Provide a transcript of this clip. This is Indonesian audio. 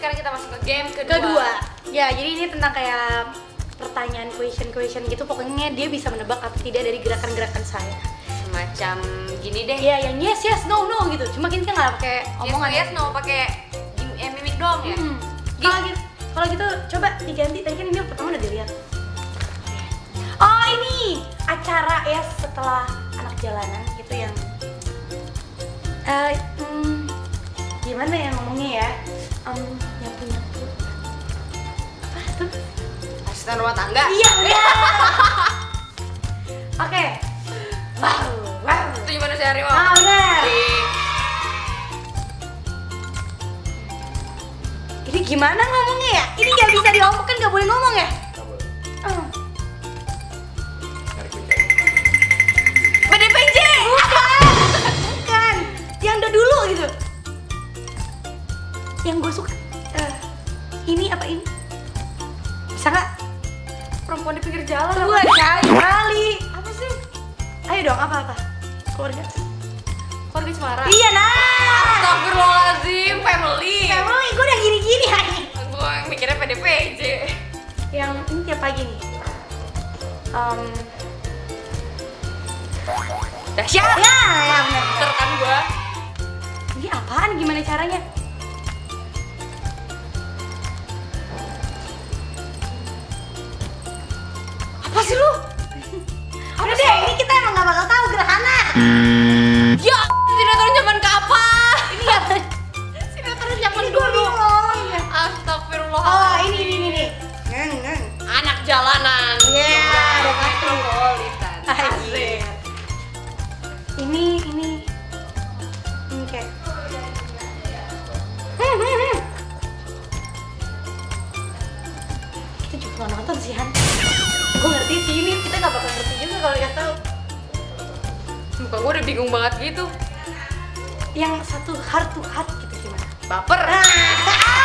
sekarang kita masuk ke game kedua. Ya, jadi ini tentang kayak pertanyaan question gitu. Pokoknya dia bisa menebak atau tidak dari gerakan-gerakan saya. Semacam gini deh. Iya, yang yes no gitu. Cuma kita nggak pakai omongan. Yes no, pakai mimik doang ya. Kalau gitu coba diganti. Tadi kan ini pertama udah dilihat. Oh, ini acara ya setelah anak jalanan gitu yang gimana ya ngomongnya ya? Nyapu apa tuh? Asisten rumah tangga. Iya udah. Oke. Wow. Itu gimana sih Harimau? Benar. Ini gimana ngomongnya ya? Ini nggak bisa diomongkan, nggak boleh ngomong ya? PDPJ. Bukan. Yang udah dulu gitu. Yang gue suka. Ini apa ini? Bisa nggak? Perempuan di pinggir jalan. Dua kali. Apa sih? Ayo dong, apa? Keluarga Cemara. Iya, nah. Astagfirullahaladzim, family. Gue udah gini-gini aja. Gue mikirnya PDPJ. Yang ini tiap pagi nih. Dahsyat. Ya benar. Terkan gue. Ini apaan? Gimana caranya? Apa sih lu? Udah deh, ini kita emang gak bakal tahu gerhana. Ya, sinetron zaman kapan? Ini ya. Sinetron zaman Ini gue dulu. bingung. Astagfirullah. Oh, ini. Anak jalanan. Iya, ada pasti. Metropolitan. Asik. Ini kayak kita juga gak nonton sih Han. Gue ngerti sih ini, kita gak bakal ngerti juga kalau dikasih tahu. Muka gue udah bingung banget gitu. Yang satu heart to heart gitu gimana? Baper. Ah,